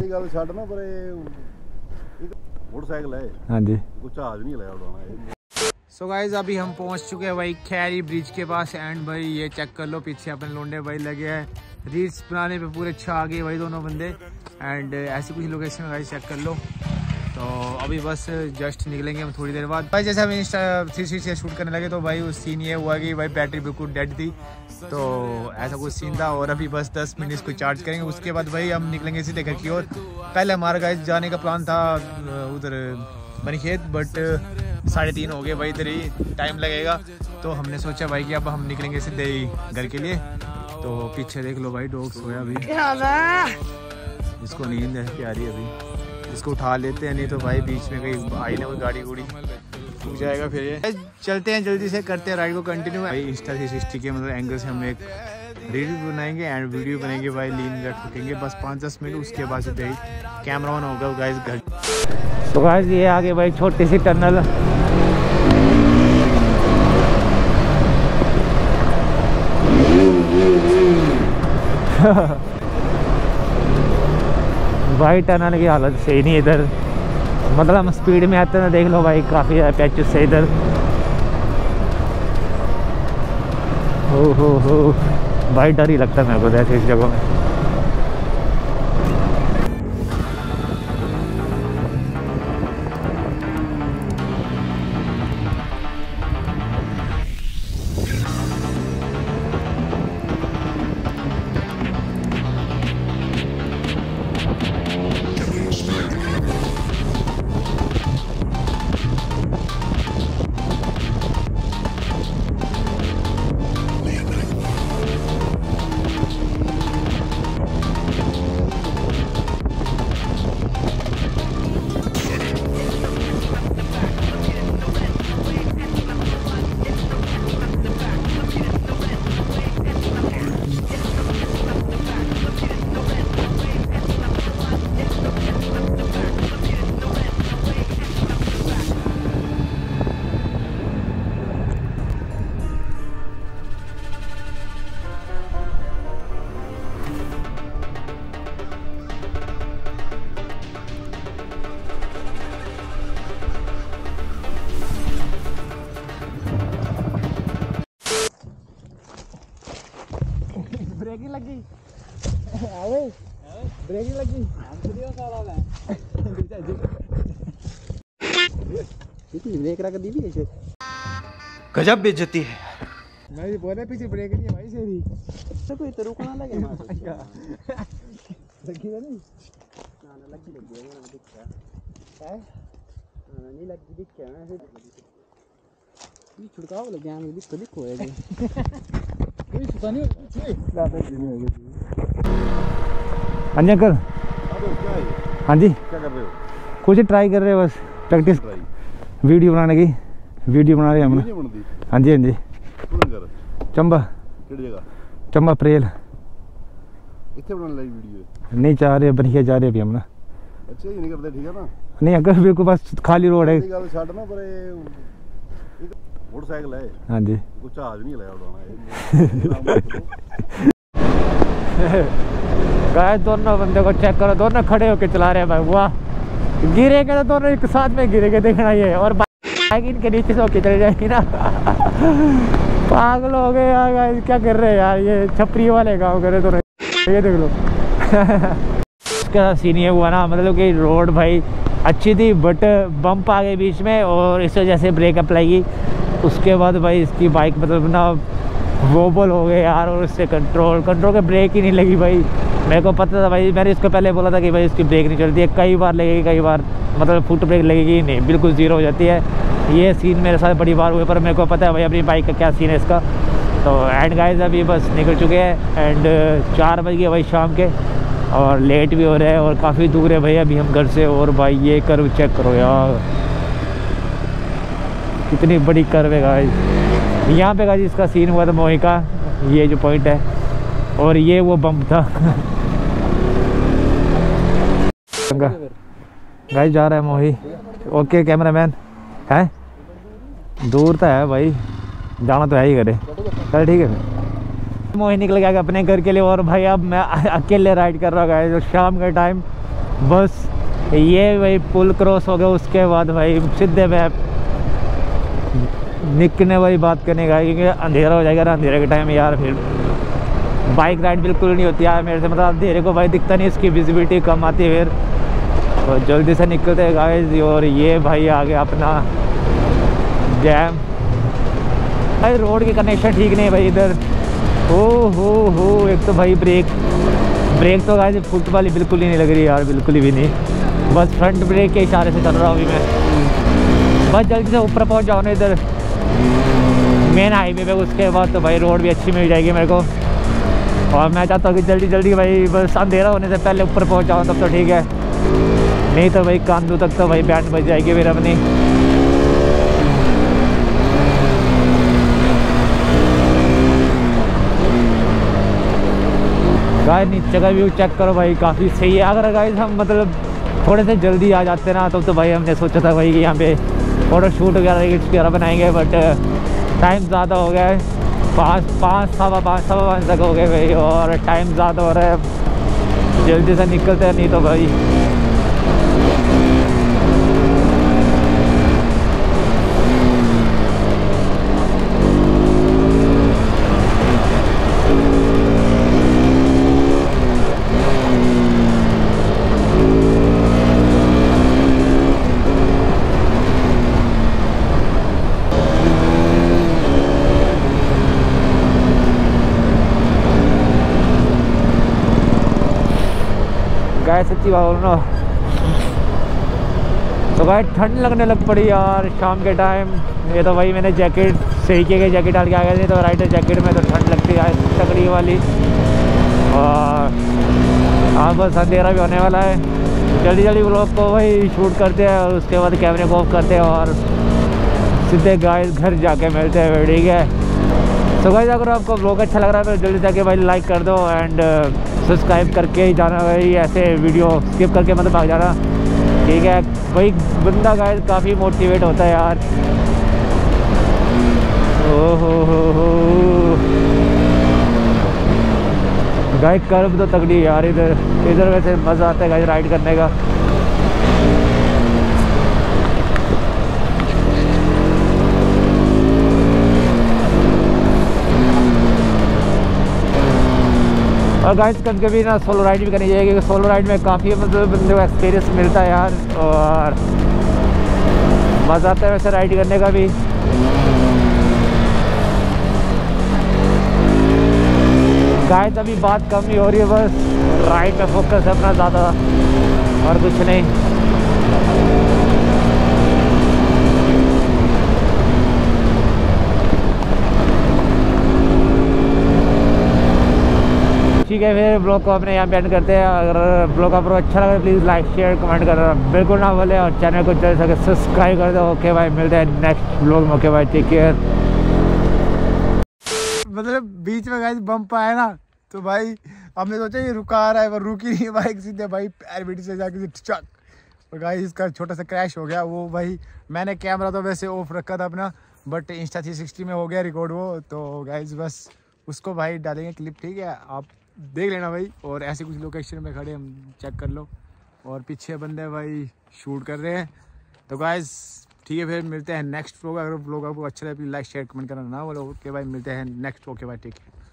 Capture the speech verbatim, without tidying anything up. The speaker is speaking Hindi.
गल छड्ड ना पर मोटरसाइकिल है। हाँ जी, कुछ जहाज नहीं लगा उड़ाना। सो गाइज अभी हम पहुंच चुके हैं भाई खैरी ब्रिज के पास एंड भाई ये चेक कर लो पीछे अपने लोंडे भाई लगे हैं रील्स बनाने पे पूरे अच्छा आ गए भाई दोनों बंदे। एंड ऐसी कुछ लोकेशन गाइज चेक कर लो। तो अभी बस जस्ट निकलेंगे हम थोड़ी देर बाद। भाई जैसे हम इंस्टा थ्री सिक्सटी से शूट करने लगे तो भाई उस सीन ये हुआ कि भाई बैटरी बिल्कुल डेड थी, तो ऐसा कुछ सीन था। और अभी बस दस मिनट इसको चार्ज करेंगे, उसके बाद भाई हम निकलेंगे सीधे घर की ओर। पहले हमारा गाइज जाने का प्लान था उधर बनीखेत, बट साढ़े तीन हो गए भाई, इधर ही टाइम लगेगा। तो हमने सोचा भाई कि अब हम निकलेंगे सीधे ही घर के लिए। तो पीछे देख लो भाई डॉग सोया अभी, इसको नींद है प्यारी अभी, इसको उठा लेते हैं, नहीं तो भाई बीच में कहीं आई ना कोई गाड़ी गुड़ी रुक जाएगा। फिर ये चलते हैं जल्दी से, करते हैं राइड को कंटिन्यू। भाई इंस्टा थ्री सिक्सटी के मतलब एंगल से हम एक रील बनाएंगे एंड वीडियो बनाएंगे भाई, लीन रख रखेंगे बस पाँच दस मिनट, उसके बाद से कैमरा ऑन होगा गाइस घर। तो गाइस ये आगे भाई छोटी सी टनल भाई टनल की हालत सही नहीं इधर, मतलब हम स्पीड में आते हैं देख लो भाई काफ़ी पैचेस से इधर। हो हो हो भाई डर ही लगता है मेरे को ऐसे इस जगह में। ब्रेकिंग लगी आवे ब्रेकिंग लगी कितनी ब्रेक रख दी भी ऐसे गजब बेइज्जती है। मैं भी बोल रहा पीछे ब्रेक नहीं है भाई सेरी तो कोई तो रुकना लगे मार लगी नहीं ना ना लगी लगी है ना दिख रहा है नहीं लगी दिख रहा है ये छुड़काव लग गया मैं दिख तो दिख होएगा कोई पता नहीं हाँ जी अंकल। हाँ जी क्या कर रहे हो? कुछ ट्राई कर रहे हो बस प्रैक्टिस वीडियो बनाने की, वीडियो बना रहे हैं हम। हाँ जी हाँ जी चंबा चंबा प्रेल नहीं चाह रहे बनिया जा रहे अभी हम ना। अच्छा ये नहीं करते ठीक है ना? नहीं अंकल बिल्कुल बस खाली रोड है। मोटरसाइकिल है। हाँ जी कुछ जहाज नहीं लगा उड़ाना। गाइस दोनों बंदे को चेक करो, दोनों खड़े होके चला रहे हैं भाई, वाह गिरेगा तो दोनों एक साथ में गिरेंगे देखना ये, और बाइक इनके नीचे से होके चले जाएगी ना। पागल हो गए यार गाइस, क्या कर रहे हैं यार ये छपरी वाले गाँव करे तो ये देख लो। इसका सीन ये हुआ ना, मतलब कि रोड भाई अच्छी थी बट बम्प आ गए बीच में और इस वजह से ब्रेक अप्लाई की। उसके बाद भाई इसकी बाइक मतलब ना वोबल हो गए यार, और उससे कंट्रोल कंट्रोल के ब्रेक ही नहीं लगी भाई। मेरे को पता था भाई, मैंने इसको पहले बोला था कि भाई इसकी ब्रेक नहीं चलती है, कई बार लगेगी कई बार मतलब फुट ब्रेक लगेगी नहीं, बिल्कुल ज़ीरो हो जाती है। ये सीन मेरे साथ बड़ी बार हुए, पर मेरे को पता है भाई अपनी बाइक का क्या सीन है इसका। तो एंड गाइस अभी बस निकल चुके हैं एंड चार बज गए भाई शाम के, और लेट भी हो रहा है और काफ़ी दूर है भाई अभी हम घर से। और भाई ये कर्व चेक करो यार, कितनी बड़ी कर्व है गाइस। यहाँ पे गाइस इसका सीन हुआ था मोही का, ये जो पॉइंट है, और ये वो बम्प था। गाइस जा रहा है मोही। ओके कैमरामैन है, दूर तो है भाई, जाना तो है ही करे। चल ठीक है, मोही निकल गया अपने घर के लिए, और भाई अब मैं अकेले राइड कर रहा हूँ गाइस। शाम का टाइम बस ये भाई पुल क्रॉस हो गया, उसके बाद भाई सीधे मैं निकने वाली बात करने का, क्योंकि अंधेरा हो जाएगा ना, अंधेरे के टाइम यार फिर बाइक राइड बिल्कुल नहीं होती यार मेरे से, मतलब अंधेरे को भाई दिखता नहीं, इसकी विजिबिलिटी कम आती है फिर, तो जल्दी से निकलते हैं गाइस। और ये भाई आ गया अपना डैम। भाई रोड के कनेक्शन ठीक नहीं है भाई इधर, ओ हो हो। एक तो भाई ब्रेक ब्रेक तो गाइस फुट वाली बिल्कुल ही नहीं लग रही यार, बिल्कुल भी नहीं, बस फ्रंट ब्रेक के इशारे से चल रहा हूँ अभी मैं। बस जल्दी से ऊपर पहुँच जाओ ना इधर मेन हाईवे पे, उसके बाद तो भाई रोड भी अच्छी मिल जाएगी मेरे को। और मैं चाहता हूँ कि जल्दी जल्दी भाई बस अंधेरा होने से पहले ऊपर पहुँच जाओ, तब तो ठीक है, नहीं तो भाई कांदू तक तो भाई बैंड बज जाएगी फिर अपनी। गाइस नीचे का व्यू चेक करो भाई, काफ़ी सही है। अगर गाइस हम मतलब थोड़े से जल्दी आ जाते ना, तब तो, तो भाई हमने सोचा था भाई कि यहाँ पे फोटो शूट वगैरह वगैरह बनाएंगे, बट टाइम ज़्यादा हो गया है, पाँच पाँच सवा पाँच सवा पाँच तक हो गए भाई, और टाइम ज़्यादा हो रहा है, जल्दी से निकलते हैं नहीं तो भाई। गाइस सच्ची बात बोलो ना तो गाइस ठंड लगने लग पड़ी यार शाम के टाइम। ये तो भाई मैंने जैकेट सही किया गया, जैकेट डाल के आ गए थे, तो राइडर जैकेट में तो ठंड लगती है तकड़ी वाली। और हाँ बस अंधेरा भी होने वाला है, जल्दी जल्दी व्लॉग को भाई शूट करते हैं और उसके बाद कैमरे को ऑफ करते हैं और सीधे गाइस घर जाके मिलते हैं, ठीक है। तो गाइस अगर आपको व्लॉग अच्छा लग रहा है तो जल्दी जाके भाई लाइक कर दो एंड सब्सक्राइब करके ही जाना भाई, ऐसे वीडियो स्किप करके मतलब भाग जाना, ठीक है भाई। बंदा गाइस काफ़ी मोटिवेट होता है यार। ओ हो हो हो गाइस कर्व तो तगड़ी यार, इधर इधर वैसे मज़ा आता है गाइस राइड करने का। और गाइस कभी कभी ना सोलो राइड भी करनी चाहिए, क्योंकि सोलो राइड में काफ़ी मतलब बंदे को एक्सपीरियंस मिलता है यार, और मज़ा आता है वैसे राइड करने का भी। गाइस अभी बात कम ही हो रही है, बस राइड में फोकस है अपना ज़्यादा और कुछ नहीं। ठीक है फिर ब्लॉग को अपने यहाँ पे एंड करते हैं। अगर ब्लॉग आपको अच्छा लगा प्लीज़ लाइक शेयर कमेंट करना बिल्कुल ना बोले, और चैनल को जल्द से सब्सक्राइब कर दो। ओके भाई मिलते हैं नेक्स्ट ब्लॉग में। ओके भाई टेक केयर। मतलब बीच में गाइस बम्प आया ना, तो भाई हमने सोचा ये रुका रहा है, पर रुकी नहीं बाइक, सीधे भाई पैर से जाके चक, और गाइस इसका छोटा सा क्रैश हो गया। वो भाई मैंने कैमरा तो वैसे ऑफ रखा था अपना, बट इंस्टा थ्री सिक्सटी में हो गया रिकॉर्ड वो, तो गाइस बस उसको भाई डालेंगे क्लिप, ठीक है आप देख लेना भाई। और ऐसे कुछ लोकेशन में खड़े हम चेक कर लो, और पीछे बंदे भाई शूट कर रहे हैं। तो गाइस ठीक है फिर मिलते हैं नेक्स्ट व्लॉग। अगर व्लॉग आपको अच्छा लगे प्लीज लाइक शेयर कमेंट करना ना बोलो। ओके भाई मिलते हैं नेक्स्ट। ओके भाई ठीक है।